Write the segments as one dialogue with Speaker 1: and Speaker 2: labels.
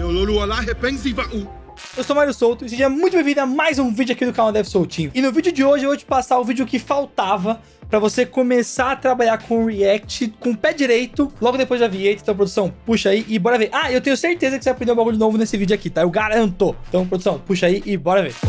Speaker 1: Eu sou Mário Souto e seja muito bem-vindo a mais um vídeo aqui do canal Dev Soltinho. E no vídeo de hoje eu vou te passar o vídeo que faltava pra você começar a trabalhar com React com o pé direito, logo depois da vinheta. Então, produção, puxa aí e bora ver. Ah, eu tenho certeza que você vai aprender um bagulho novo nesse vídeo aqui, tá? Eu garanto. Então, produção, puxa aí e bora ver.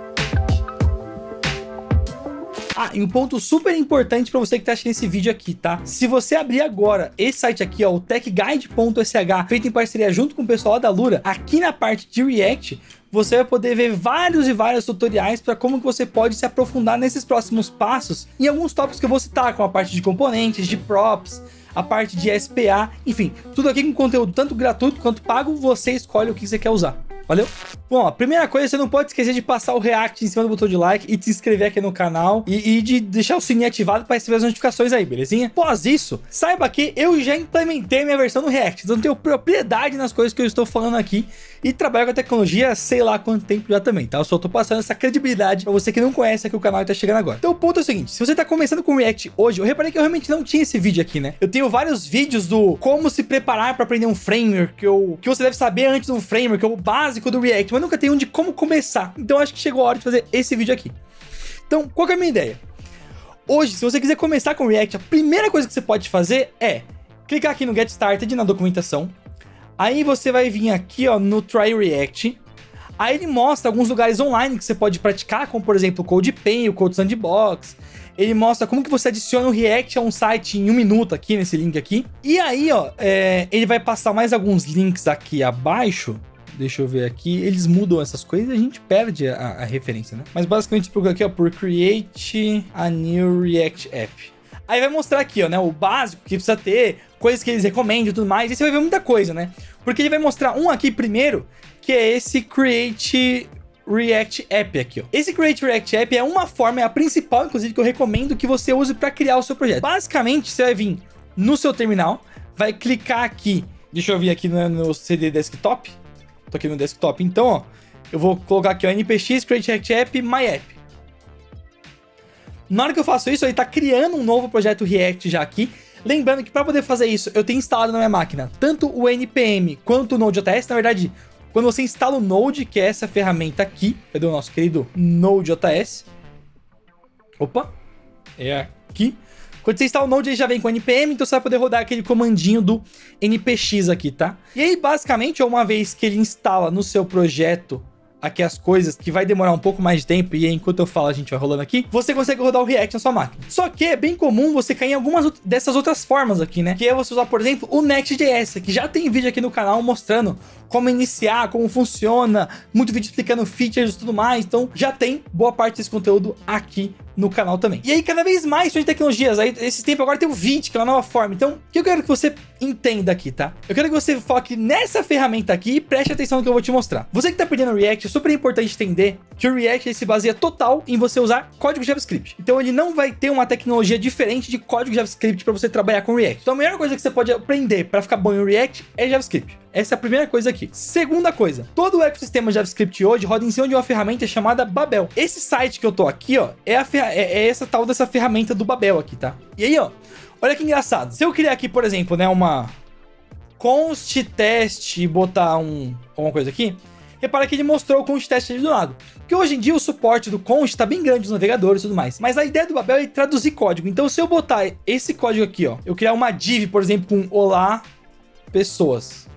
Speaker 1: Ah, e um ponto super importante pra você que tá assistindo esse vídeo aqui, tá? Se você abrir agora esse site aqui, ó, o techguide.sh, feito em parceria junto com o pessoal lá da Lura, aqui na parte de React, você vai poder ver vários tutoriais para como que você pode se aprofundar nesses próximos passos em alguns tópicos que eu vou citar, como a parte de componentes, de props, a parte de SPA, enfim, tudo aqui com conteúdo tanto gratuito quanto pago, você escolhe o que você quer usar. Valeu? Bom, a primeira coisa, você não pode esquecer de passar o react em cima do botão de like e se inscrever aqui no canal e de deixar o sininho ativado para receber as notificações aí, belezinha? Após isso, saiba que eu já implementei minha versão no React, então eu tenho propriedade nas coisas que eu estou falando aqui e trabalho com a tecnologia sei lá quanto tempo já também, tá? Eu só tô passando essa credibilidade para você que não conhece aqui o canal e tá chegando agora. Então o ponto é o seguinte, se você tá começando com React hoje, eu reparei que eu realmente não tinha esse vídeo aqui, né? Eu tenho vários vídeos do como se preparar para aprender um framework, que você deve saber antes de um framework, o básico do React, mas nunca tem um de como começar. Então acho que chegou a hora de fazer esse vídeo aqui. Então, qual que é a minha ideia? Hoje, se você quiser começar com React, a primeira coisa que você pode fazer é clicar aqui no Get Started, na documentação. Aí você vai vir aqui, ó, no Try React. Aí ele mostra alguns lugares online que você pode praticar, como por exemplo o CodePen, o Code Sandbox. Ele mostra como que você adiciona o React a um site em 1 minuto aqui, nesse link aqui. E aí, ó, ele vai passar mais alguns links aqui abaixo. Deixa eu ver aqui, eles mudam essas coisas e a gente perde a referência, né? Mas basicamente procura aqui, ó, por Create a New React App. Aí vai mostrar aqui, ó, né, o básico que precisa ter, coisas que eles recomendam e tudo mais. E você vai ver muita coisa, né? Porque ele vai mostrar um aqui primeiro, que é esse Create React App aqui, ó. Esse Create React App é uma forma, é a principal, inclusive, que eu recomendo que você use para criar o seu projeto. Basicamente, você vai vir no seu terminal, vai clicar aqui, deixa eu vir aqui no CD Desktop. Tô aqui no desktop, então, ó, eu vou colocar aqui, ó, npx, create react app, my app. Na hora que eu faço isso, ele tá criando um novo projeto React já aqui. Lembrando que para poder fazer isso, eu tenho instalado na minha máquina tanto o npm quanto o Node.js. Na verdade, quando você instala o Node, que é essa ferramenta aqui, cadê o nosso querido Node.js? Opa, é aqui. Quando você instala o Node, ele já vem com npm, então você vai poder rodar aquele comandinho do npx aqui, tá? E aí, basicamente, uma vez que ele instala no seu projeto aqui as coisas, que vai demorar um pouco mais de tempo, e aí, enquanto eu falo, a gente vai rolando aqui, você consegue rodar o React na sua máquina. Só que é bem comum você cair em algumas dessas outras formas aqui, né? Que é você usar, por exemplo, o Next.js, que já tem vídeo aqui no canal mostrando como iniciar, como funciona, muito vídeo explicando features e tudo mais, então já tem boa parte desse conteúdo aqui no canal também. E aí, cada vez mais de tecnologias, aí esse tempo agora tem o Vite, que é uma nova forma. Então, o que eu quero que você entenda aqui, tá? Eu quero que você foque nessa ferramenta aqui e preste atenção no que eu vou te mostrar. Você que tá aprendendo React, é super importante entender que o React se baseia total em você usar código JavaScript. Então, ele não vai ter uma tecnologia diferente de código JavaScript para você trabalhar com React. Então, a melhor coisa que você pode aprender para ficar bom em React é JavaScript. Essa é a primeira coisa aqui. Segunda coisa, todo o ecossistema JavaScript hoje roda em cima de uma ferramenta chamada Babel. Esse site que eu tô aqui, ó, é essa tal dessa ferramenta do Babel aqui, tá? E aí, ó, olha que engraçado. Se eu criar aqui, por exemplo, né, uma const test e botar alguma coisa aqui, repara que ele mostrou o const test ali do lado. Porque hoje em dia o suporte do const tá bem grande nos navegadores e tudo mais. Mas a ideia do Babel é traduzir código. Então, se eu botar esse código aqui, ó, eu criar uma div, por exemplo, com olá pessoas,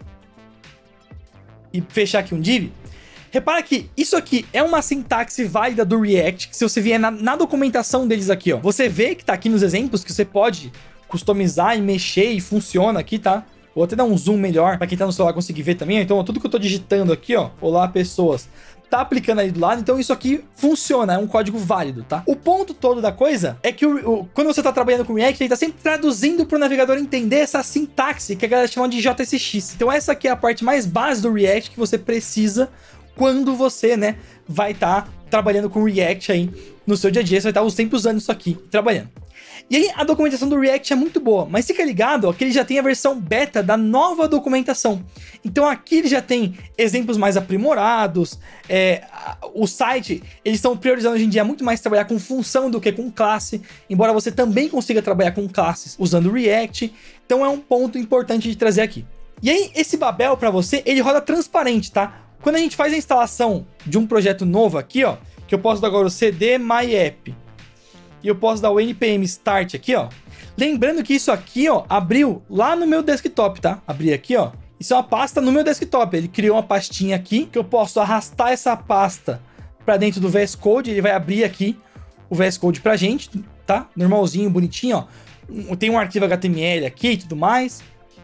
Speaker 1: e fechar aqui um div, repara que isso aqui é uma sintaxe válida do React, que se você vier na documentação deles aqui, ó, você vê que tá aqui nos exemplos que você pode customizar e mexer e funciona aqui, tá? Vou até dar um zoom melhor para quem tá no celular conseguir ver também. Então, tudo que eu tô digitando aqui, ó, olá pessoas, tá aplicando aí do lado, então isso aqui funciona, é um código válido, tá? O ponto todo da coisa é que quando você tá trabalhando com React, ele tá sempre traduzindo pro navegador entender essa sintaxe que a galera chama de JSX. Então essa aqui é a parte mais básica do React que você precisa quando você, né, vai estar trabalhando com React aí no seu dia a dia, você vai estar sempre usando isso aqui, trabalhando. E aí a documentação do React é muito boa, mas fica ligado, ó, que ele já tem a versão beta da nova documentação. Então aqui ele já tem exemplos mais aprimorados, o site, eles estão priorizando hoje em dia muito mais trabalhar com função do que com classe, embora você também consiga trabalhar com classes usando React, então é um ponto importante de trazer aqui. E aí, esse Babel para você, ele roda transparente, tá? Quando a gente faz a instalação de um projeto novo aqui, ó, que eu posso dar agora o cd my app, e eu posso dar o npm start aqui, ó. Lembrando que isso aqui, ó, abriu lá no meu desktop, tá? Abri aqui, ó. Isso é uma pasta no meu desktop. Ele criou uma pastinha aqui, que eu posso arrastar essa pasta para dentro do VS Code. Ele vai abrir aqui o VS Code pra gente, tá? Normalzinho, bonitinho, ó. Tem um arquivo HTML aqui e tudo mais.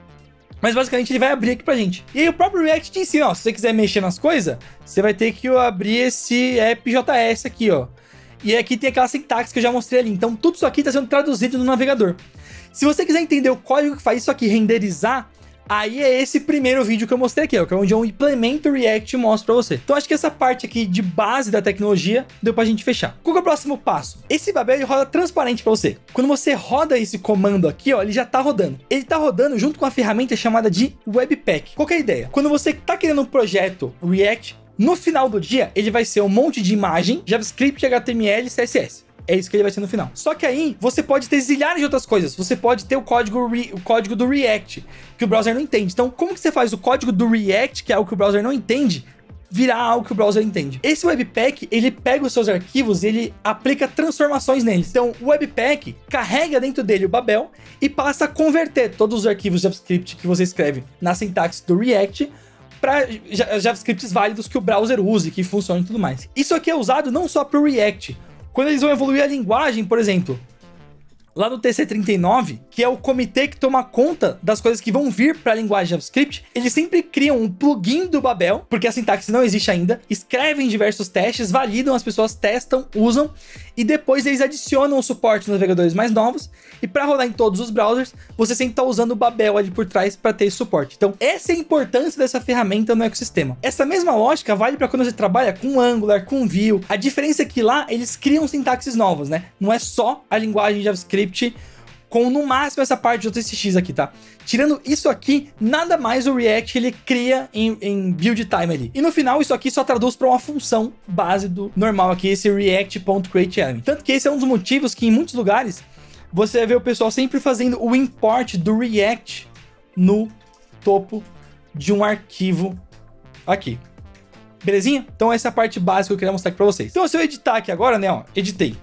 Speaker 1: Mas basicamente ele vai abrir aqui pra gente. E aí o próprio React te ensina, ó. Se você quiser mexer nas coisas, você vai ter que abrir esse app.js aqui, ó. E aqui tem aquela sintaxe que eu já mostrei ali. Então tudo isso aqui está sendo traduzido no navegador. Se você quiser entender o código que faz isso aqui renderizar, aí é esse primeiro vídeo que eu mostrei aqui, ó, que é onde eu implemento o React e mostro pra você. Então acho que essa parte aqui de base da tecnologia deu pra gente fechar. Qual que é o próximo passo? Esse Babel ele roda transparente pra você. Quando você roda esse comando aqui, ó, ele já tá rodando. Ele tá rodando junto com a ferramenta chamada de Webpack. Qual que é a ideia? Quando você tá criando um projeto React, no final do dia, ele vai ser um monte de imagem, JavaScript, HTML e CSS. É isso que ele vai ser no final. Só que aí, você pode ter zilhares de outras coisas. Você pode ter o código do React, que o browser não entende. Então, como que você faz o código do React, que é algo que o browser não entende, virar algo que o browser entende? Esse Webpack, ele pega os seus arquivos e ele aplica transformações neles. Então, o Webpack carrega dentro dele o Babel e passa a converter todos os arquivos JavaScript que você escreve na sintaxe do React para JavaScripts válidos que o browser use, que funcionem e tudo mais. Isso aqui é usado não só para o React. Quando eles vão evoluir a linguagem, por exemplo, lá no TC39, que é o comitê que toma conta das coisas que vão vir para a linguagem JavaScript, eles sempre criam um plugin do Babel, porque a sintaxe não existe ainda, escrevem diversos testes, validam, as pessoas testam, usam, e depois eles adicionam o suporte nos navegadores mais novos, e para rodar em todos os browsers, você sempre está usando o Babel ali por trás para ter esse suporte. Então, essa é a importância dessa ferramenta no ecossistema. Essa mesma lógica vale para quando você trabalha com Angular, com Vue. A diferença é que lá, eles criam sintaxes novas, né? Não é só a linguagem JavaScript com, no máximo, essa parte de JSX aqui, tá? Tirando isso aqui, nada mais o React ele cria em build time ali. E no final, isso aqui só traduz para uma função base do normal aqui, esse react.createElement. Tanto que esse é um dos motivos que em muitos lugares você vai ver o pessoal sempre fazendo o import do React no topo de um arquivo aqui. Belezinha? Então essa é a parte básica que eu queria mostrar aqui para vocês. Então se eu editar aqui agora, né, ó, editei.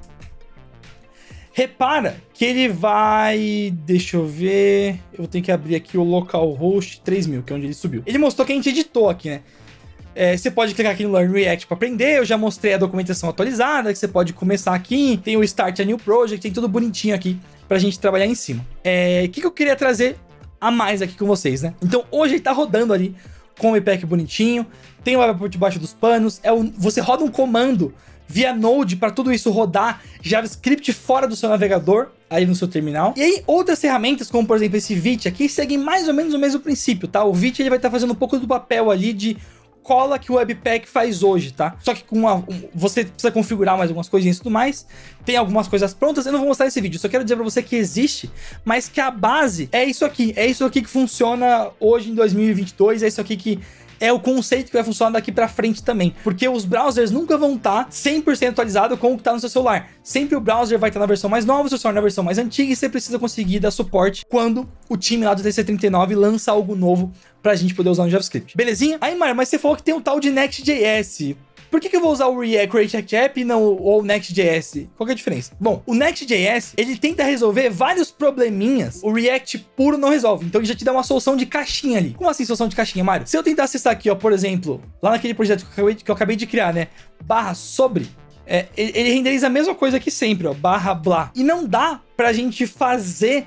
Speaker 1: Repara que ele vai... Deixa eu ver... Eu tenho que abrir aqui o localhost 3000, que é onde ele subiu. Ele mostrou que a gente editou aqui, né? Você pode clicar aqui no Learn React para aprender. Eu já mostrei a documentação atualizada, que você pode começar aqui. Tem o Start a New Project, tem tudo bonitinho aqui pra gente trabalhar em cima. O que eu queria trazer a mais aqui com vocês, né? Então, hoje ele tá rodando ali com o Webpack bonitinho. Tem o Web por debaixo dos panos. Você roda um comando via Node para tudo isso rodar JavaScript fora do seu navegador, aí no seu terminal. E aí outras ferramentas, como por exemplo esse Vite aqui, seguem mais ou menos o mesmo princípio, tá? O Vite ele vai estar fazendo um pouco do papel ali de cola que o Webpack faz hoje, tá? Só que com você precisa configurar mais algumas coisinhas e tudo mais. Tem algumas coisas prontas, eu não vou mostrar nesse vídeo, só quero dizer pra você que existe, mas que a base é isso aqui que funciona hoje em 2022, é isso aqui que é o conceito que vai funcionar daqui pra frente também. Porque os browsers nunca vão estar 100% atualizados com o que tá no seu celular. Sempre o browser vai estar na versão mais nova, o seu celular na versão mais antiga, e você precisa conseguir dar suporte quando o time lá do TC39 lança algo novo pra gente poder usar no JavaScript. Belezinha? Aí, Mário, mas você falou que tem um tal de Next.js. Por que eu vou usar o React App e não o Next.js? Qual que é a diferença? Bom, o Next.js, ele tenta resolver vários probleminhas. O React puro não resolve. Então ele já te dá uma solução de caixinha ali. Como assim solução de caixinha, Mário? Se eu tentar acessar aqui, ó, por exemplo, lá naquele projeto que eu acabei de criar, né? /sobre, ele renderiza a mesma coisa que sempre, ó, /blá. E não dá pra gente fazer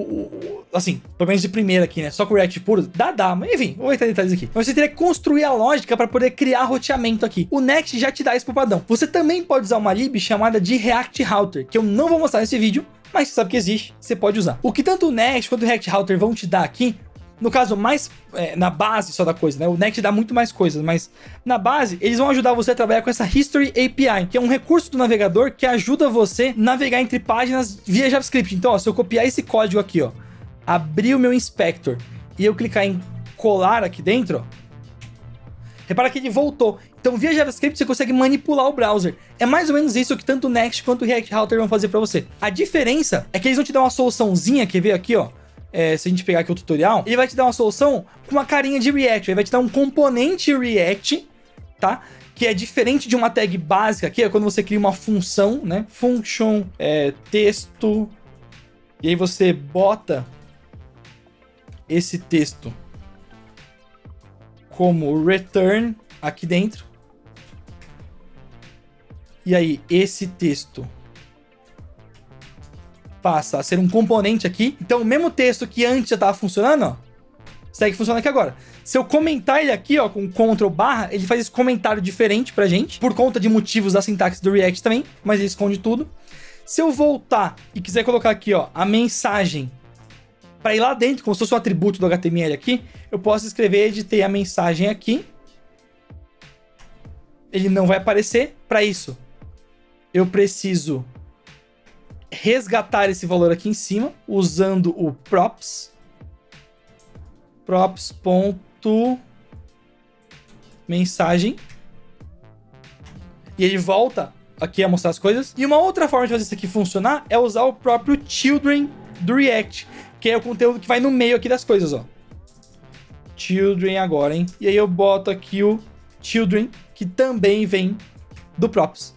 Speaker 1: assim, pelo menos de primeira aqui, né? Só com o React puro, dá, mas enfim, vou entrar em detalhes aqui. Mas você teria que construir a lógica para poder criar roteamento aqui. O Next já te dá isso pro padrão. Você também pode usar uma lib chamada de React Router, que eu não vou mostrar nesse vídeo, mas você sabe que existe, você pode usar. O que tanto o Next quanto o React Router vão te dar aqui, no caso, mais na base só da coisa, né? O Next dá muito mais coisas, mas na base, eles vão ajudar você a trabalhar com essa History API, que é um recurso do navegador que ajuda você a navegar entre páginas via JavaScript. Então, ó, se eu copiar esse código aqui, ó, abrir o meu inspector e eu clicar em colar aqui dentro, ó, repara que ele voltou. Então, via JavaScript, você consegue manipular o browser. É mais ou menos isso que tanto o Next quanto o React Router vão fazer para você. A diferença é que eles vão te dar uma soluçãozinha, quer ver aqui, ó, se a gente pegar aqui o tutorial, ele vai te dar uma solução com uma carinha de React. Ele vai te dar um componente React, tá? Que é diferente de uma tag básica, que é quando você cria uma função, né? Function, texto, e aí você bota esse texto como return aqui dentro. E aí esse texto passa a ser um componente aqui. Então o mesmo texto que antes já estava funcionando, ó, segue funcionando aqui agora. Se eu comentar ele aqui, ó, com Ctrl /, ele faz esse comentário diferente pra gente, por conta de motivos da sintaxe do React também, mas ele esconde tudo. Se eu voltar e quiser colocar aqui, ó, a mensagem para ir lá dentro, como se fosse um atributo do HTML aqui, eu posso escrever, editei a mensagem aqui. Ele não vai aparecer. Para isso, eu preciso resgatar esse valor aqui em cima, usando o props. Props.mensagem. E ele volta aqui a mostrar as coisas. E uma outra forma de fazer isso aqui funcionar é usar o próprio children do React, que é o conteúdo que vai no meio aqui das coisas, ó. Children agora, hein? E aí eu boto aqui o children, que também vem do props.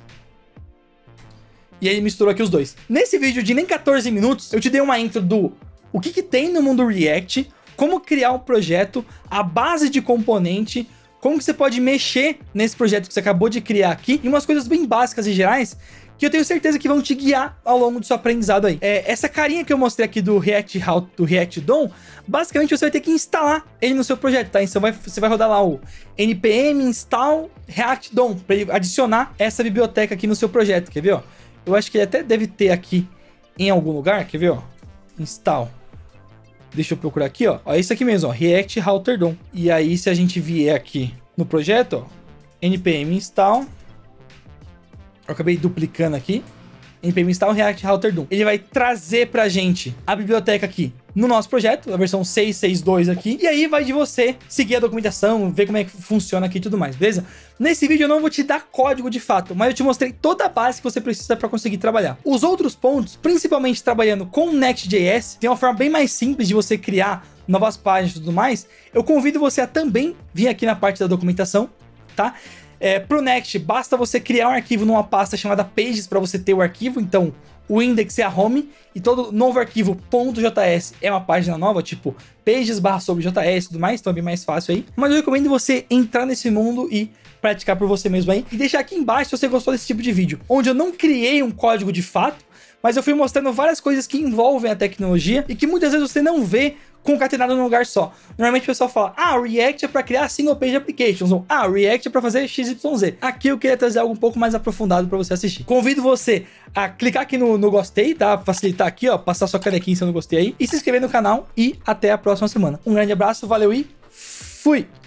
Speaker 1: E aí misturou aqui os dois. Nesse vídeo de nem 14 minutos, eu te dei uma intro do o que tem no mundo React, como criar um projeto, a base de componente, como que você pode mexer nesse projeto que você acabou de criar aqui, e umas coisas bem básicas e gerais, que eu tenho certeza que vão te guiar ao longo do seu aprendizado aí. Essa carinha que eu mostrei aqui do React DOM, basicamente você vai ter que instalar ele no seu projeto, tá? Então você vai rodar lá o npm install React DOM, para ele adicionar essa biblioteca aqui no seu projeto, quer ver, ó? Eu acho que ele até deve ter aqui em algum lugar, quer ver, ó? Install. Deixa eu procurar aqui, ó. Ó, isso aqui mesmo, ó, React Router DOM. E aí, se a gente vier aqui no projeto, ó, npm install. Eu acabei duplicando aqui. npm install React Router DOM. Ele vai trazer pra gente a biblioteca aqui no nosso projeto, a versão 6.6.2 aqui. E aí vai de você seguir a documentação, ver como é que funciona aqui e tudo mais, beleza? Nesse vídeo eu não vou te dar código de fato, mas eu te mostrei toda a base que você precisa para conseguir trabalhar. Os outros pontos, principalmente trabalhando com Next.js, tem uma forma bem mais simples de você criar novas páginas e tudo mais. Eu convido você a também vir aqui na parte da documentação, tá? Pro Next, basta você criar um arquivo numa pasta chamada Pages para você ter o arquivo. Então, o index é a home e todo novo arquivo .js é uma página nova, tipo pages/sobre.js e tudo mais, então é bem mais fácil aí. Mas eu recomendo você entrar nesse mundo e praticar por você mesmo aí. E deixar aqui embaixo se você gostou desse tipo de vídeo, onde eu não criei um código de fato, mas eu fui mostrando várias coisas que envolvem a tecnologia e que muitas vezes você não vê concatenado num lugar só. Normalmente o pessoal fala, React é para criar single page applications, ou React é para fazer XYZ. Aqui eu queria trazer algo um pouco mais aprofundado para você assistir. Convido você a clicar aqui no gostei, tá? Facilitar aqui, ó, passar sua canequinha se eu não gostei aí, e se inscrever no canal, e até a próxima semana. Um grande abraço, valeu e fui!